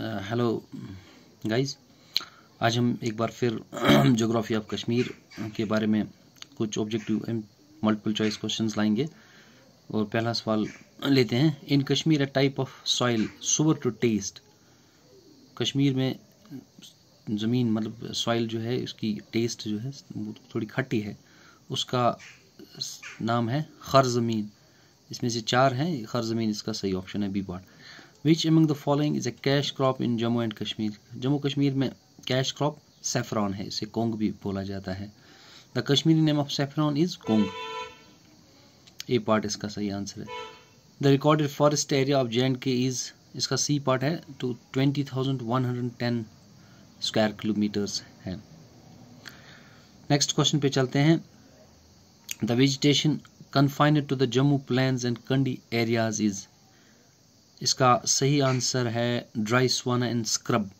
Hello guys, आज हम एक बार फिर ज्योग्राफी ऑफ कश्मीर के बारे में कुछ objective and multiple choice questions लाएंगे। और पहला सवाल लेते हैं। In Kashmir a type of soil सुवर टू टेस्ट। कश्मीर में ज़मीन मतलब सॉइल जो है उसकी टेस्ट जो है थोड़ी खट्टी है, उसका नाम है खर ज़मीन। इसमें से चार हैं, खर ज़मीन इसका सही ऑप्शन है, B part. Which among the following is a cash crop in Jammu and Kashmir? Jammu Kashmir में कैश क्रॉप सेफ्रॉन है, इसे कोंग भी बोला जाता है। The Kashmiri name of saffron is kong. A part इसका सही आंसर है। The recorded forest area of J&K is, इसका सी पार्ट है, टू 20,110 स्क्वायर किलोमीटर्स है। नेक्स्ट क्वेश्चन पे चलते हैं। The vegetation confined to the Jammu plains and Kandi areas is, इसका सही आंसर है dry savanna and scrub.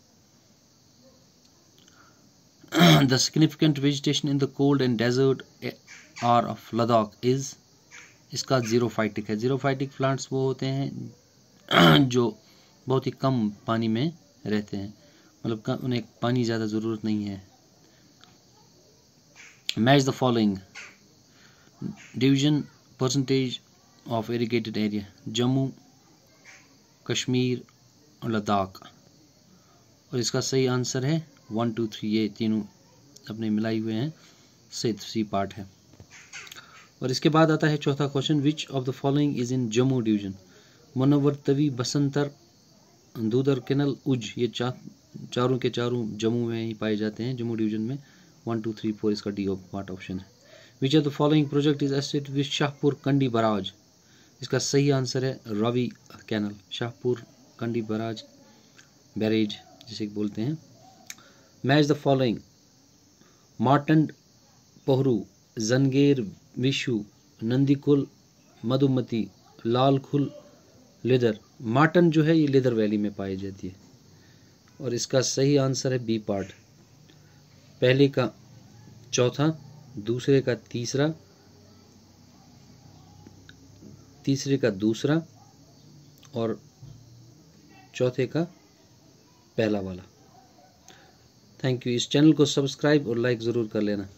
The significant vegetation in the cold and desert are of Ladakh is, इसका xerophytic है। Xerophytic plants वो होते हैं जो बहुत ही कम पानी में रहते हैं, मतलब उन्हें पानी ज़्यादा ज़रूरत नहीं है। Match the following division percentage of irrigated area, Jammu, Kashmir और लद्दाख। और इसका सही आंसर है 1, 2, 3, ये तीनों अपने मिलाए हुए हैं, सी पार्ट है। और इसके बाद आता है चौथा question. Which of the following is in Jammu division? Manawar, Tawi, Basantar, Dudhar, canal, Ujh, ये चारों के चारों जम्मू में ही पाए जाते हैं, जम्मू डिवीजन में। 1, 2, 3, 4 इसका डी पार्ट ऑप्शन है। Which of the following project is associated with Shahpur Kandi barrage? इसका सही आंसर है Ravi canal, Shahpur Kandi barrage barrage जिसे बोलते हैं। Match the following Martand, Pohru, Jangir, Vishu, Nandikul, Madhumati, Lalkhul, Lidder. Martand जो है ये लेदर वैली में पाई जाती है। और इसका सही आंसर है बी पार्ट। पहले का चौथा, दूसरे का तीसरा, तीसरे का दूसरा और चौथे का पहला वाला। Thank you. इस चैनल को सब्सक्राइब और लाइक ज़रूर कर लेना।